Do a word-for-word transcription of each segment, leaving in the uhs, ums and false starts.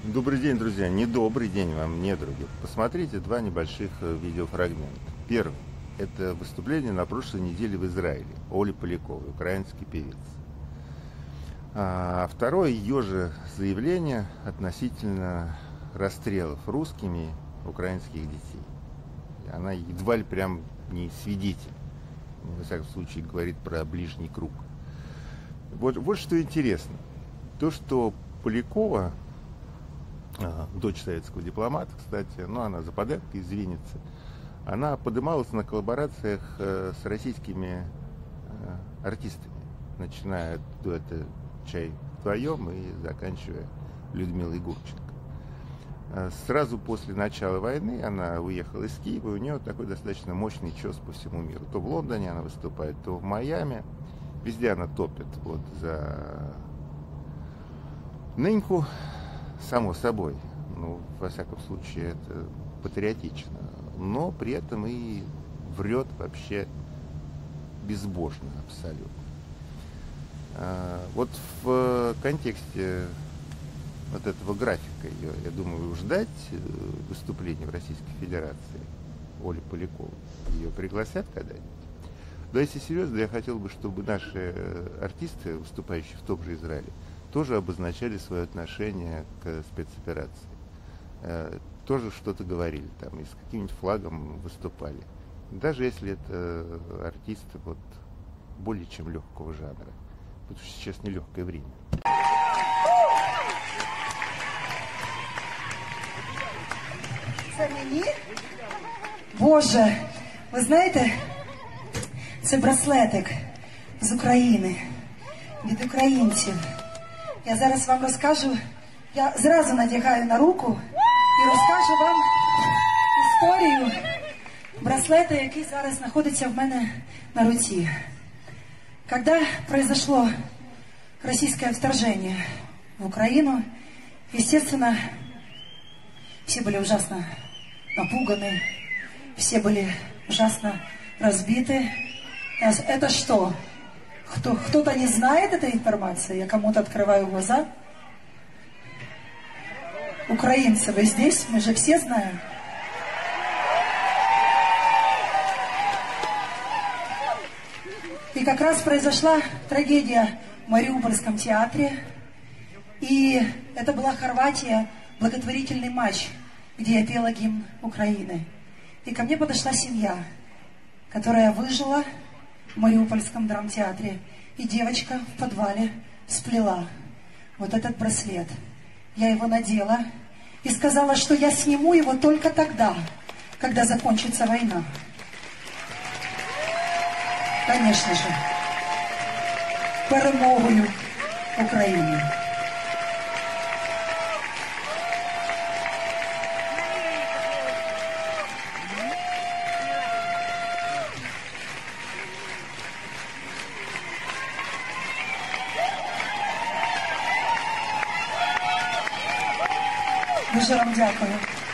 Добрый день, друзья. Не добрый день вам, недруги. Посмотрите два небольших видеофрагмента. Первый – это выступление на прошлой неделе в Израиле Оли Поляковой, украинский певец. А второе – ее же заявление относительно расстрелов русскими украинских детей. Она едва ли прям не свидетель, во всяком случае говорит про ближний круг. Вот, вот что интересно. То, что Полякова, дочь советского дипломата, кстати, но она западенка из Винницы, она подымалась на коллаборациях с российскими артистами, начиная от дуэта «Чай вдвоем» и заканчивая Людмилой Гурченко. Сразу после начала войны она уехала из Киева, и у нее такой достаточно мощный чес по всему миру. То в Лондоне она выступает, то в Майами. Везде она топит вот за ныньку, само собой. Ну, во всяком случае, это патриотично. Но при этом и врет вообще безбожно абсолютно. А, вот в контексте вот этого графика ее, я думаю, ждать выступления в Российской Федерации Оли Поляковой. Ее пригласят когда-нибудь. Но если серьезно, я хотел бы, чтобы наши артисты, выступающие в том же Израиле, тоже обозначали свое отношение к спецоперации. Тоже что-то говорили там и с каким-нибудь флагом выступали. Даже если это артисты вот более чем легкого жанра. Потому что сейчас нелегкое время. Це мені? Боже, ви знаєте, це браслетик з України, від українців. Я зараз вам розкажу, я зразу надягаю на руку і розкажу вам історію браслета, який зараз знаходиться в мене на руці. Когда произошло российское вторжение в Украину, естественно, все были ужасно напуганы, все были ужасно разбиты. Это что? Кто, кто-то не знает этой информации? Я кому-то открываю глаза. Украинцы, вы здесь? Мы же все знаем. И как раз произошла трагедия в Мариупольском театре. И это была Хорватия, благотворительный матч, где я пела гимн Украины. И ко мне подошла семья, которая выжила в Мариупольском драмтеатре. И девочка в подвале сплела вот этот браслет. Я его надела и сказала, что я сниму его только тогда, когда закончится война. Конечно же, перемогою України. Дуже вам дякую.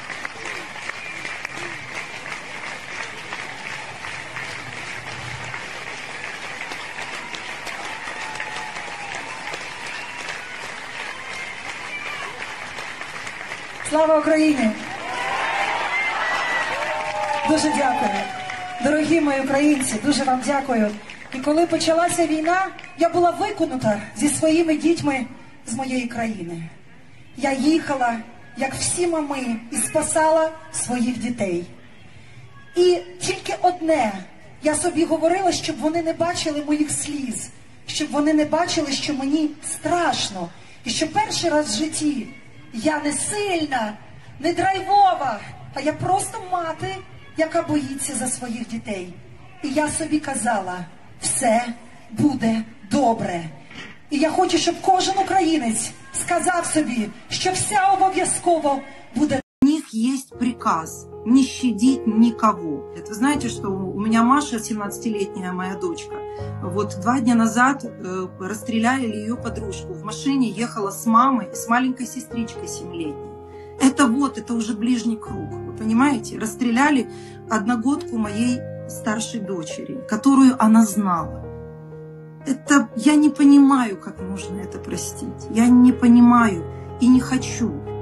Слава Україні! Дуже дякую. Дорогі мої українці, дуже вам дякую. І коли почалася війна, я була викинута зі своїми дітьми з моєї країни. Я їхала, як всі мами, і спасала своїх дітей. І тільки одне, я собі говорила, щоб вони не бачили моїх сліз, щоб вони не бачили, що мені страшно. І що перший раз в житті я не сильна, не драйвова, а я просто мати, яка боїться за своїх дітей. І я собі казала, все буде добре. І я хочу, щоб кожен українець сказав собі, що все обов'язково буде. У них есть приказ не щадить никого. Вы знаете, что у меня Маша, семнадцатилетняя моя дочка, вот два дня назад э, расстреляли ее подружку. В машине ехала с мамой и с маленькой сестричкой семилетней. Это вот, это уже ближний круг, вы понимаете? Расстреляли одногодку моей старшей дочери, которую она знала. Это, я не понимаю, как можно это простить. Я не понимаю и не хочу.